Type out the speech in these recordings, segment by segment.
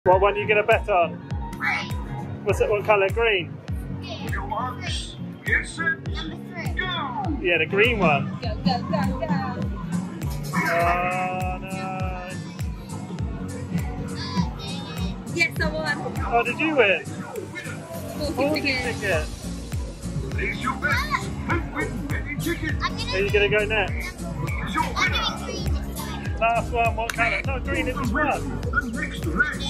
What one are you going to bet on? What's it? What colour? Green? Your marks. Get set. Number 3. Go. Yeah, the green one. Go, go, go, go. Oh no. Yes, I won. Oh, did you win? 40 tickets. Ticket. Place your bet. And win any ticket. Are you going to go next? Here's your winner. Last one, what colour? No, green is just one. The next race.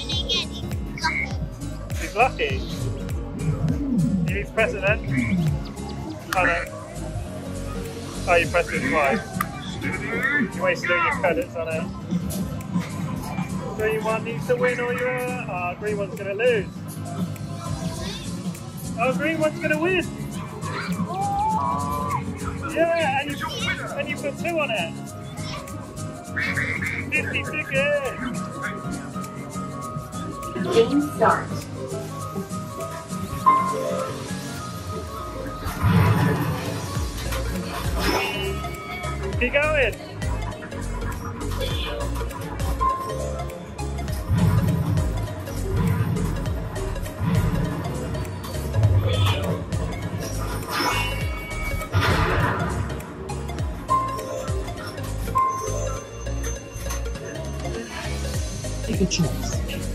He's lucky. You need to press it then? Oh no. Oh, you pressed it twice. Steady. You wasted all your credits on it. Green one needs to win or you're... Oh, green one's going to lose. Oh, green one's going to win. Yeah, and you put 2 on it. 50 tickets. Game start. Keep going. Take a choice.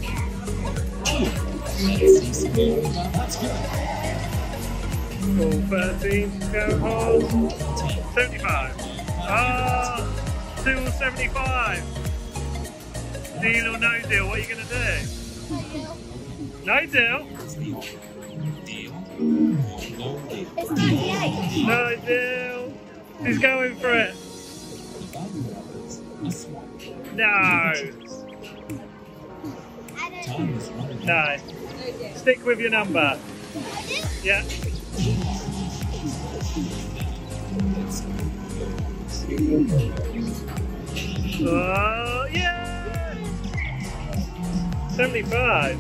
All 13 go home. 75. Ah, 275. Deal or no deal? What are you going to do? No deal? It's 98. No deal. He's going for it. No. No. Stick with your number. Yeah. Oh, yeah! 75.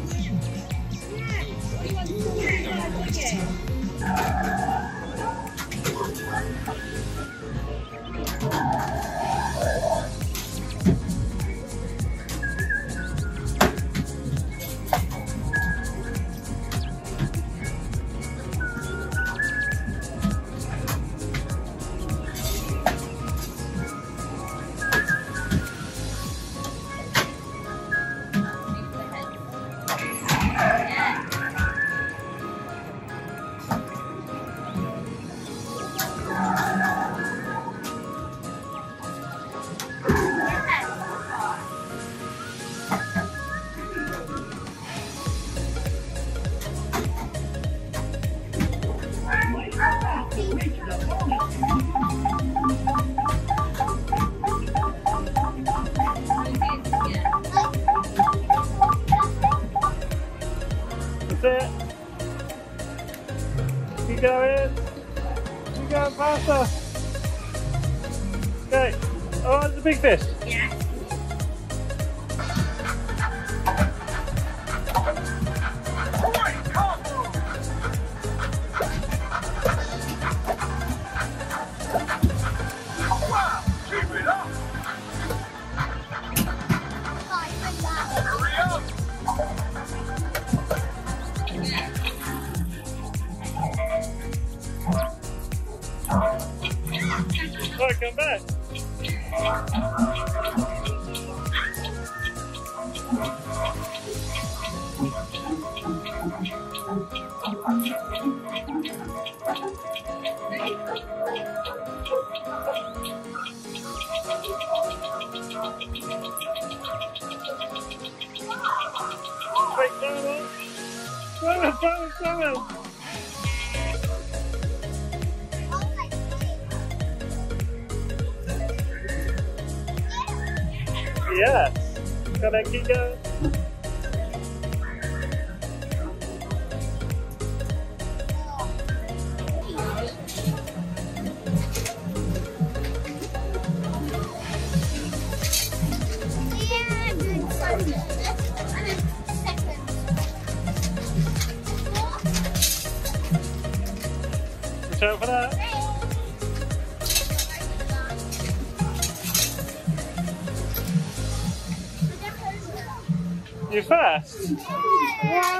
That's it. Keep going. Keep going faster. Okay. Oh, there's a big fish. Yeah. Wow. Keep it up. Hurry up. Right, come back. Wait, Simon. Yes. Can I keep going? Watch out for that. You first? Wow.